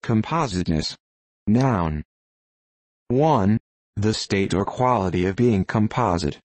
Compositeness. Noun. 1. The state or quality of being composite.